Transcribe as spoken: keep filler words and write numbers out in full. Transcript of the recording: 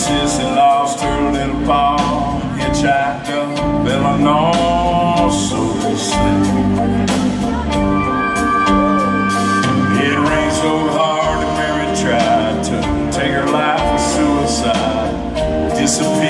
Sissy lost her little paw, hitchhiked up Illinois, so they say. It rained so hard that Mary tried to take her life with suicide, disappeared.